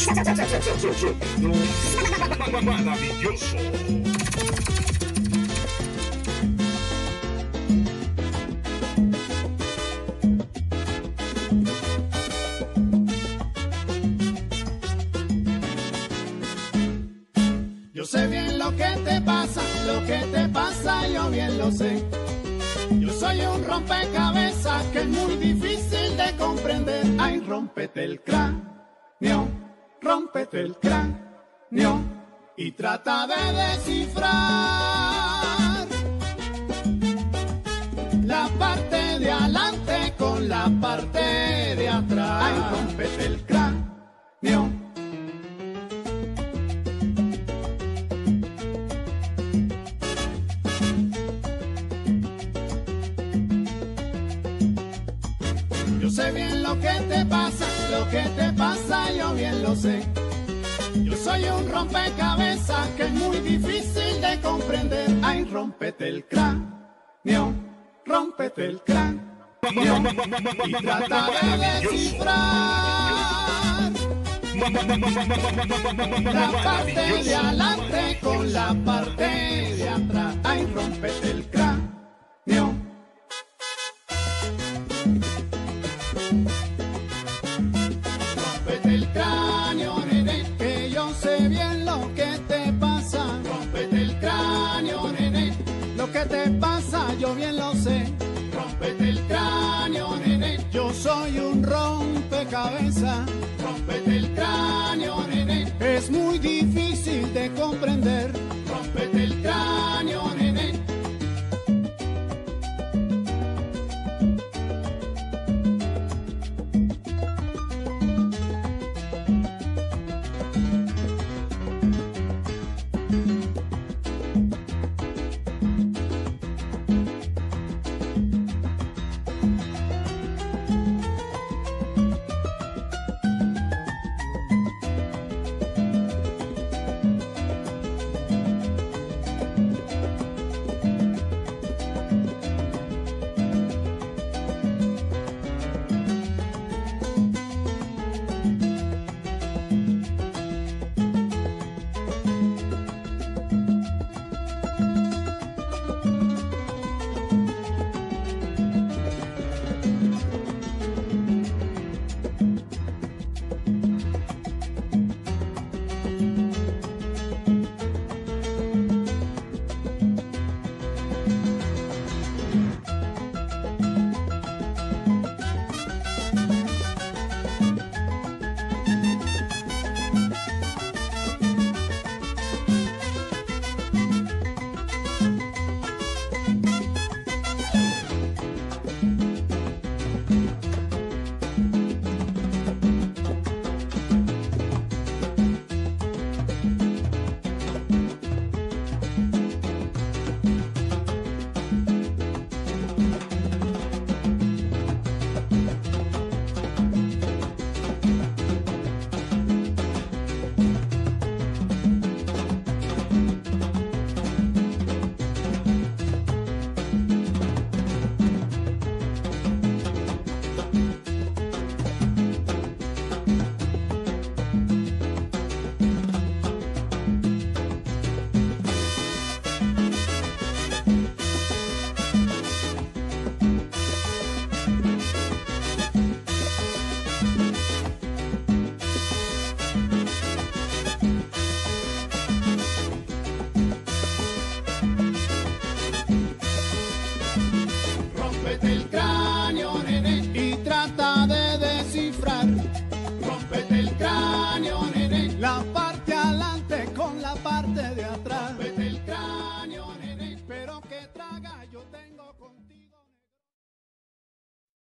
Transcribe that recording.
Maravilloso. Yo sé bien lo que te pasa, yo bien lo sé. Yo soy un rompecabezas que es muy difícil de comprender. Ay, rómpete el cráneo, rómpete el cráneo y trata de descifrar la parte de adelante con la parte de atrás. Ay, rómpete el cráneo. Yo sé bien lo que te pasa, yo bien lo sé. Yo soy un rompecabezas que es muy difícil de comprender. Ay, rómpete el cráneo, rómpete el cráneo y trata de descifrar la parte de adelante con la parte de atrás. Ay, rómpete el cráneo. Rómpete el cráneo, nene, que yo sé bien lo que te pasa. Rómpete el cráneo, nene, lo que te pasa yo bien lo sé. Rómpete el cráneo, nene, yo soy un rompecabezas. Rómpete el cráneo, nene, es muy difícil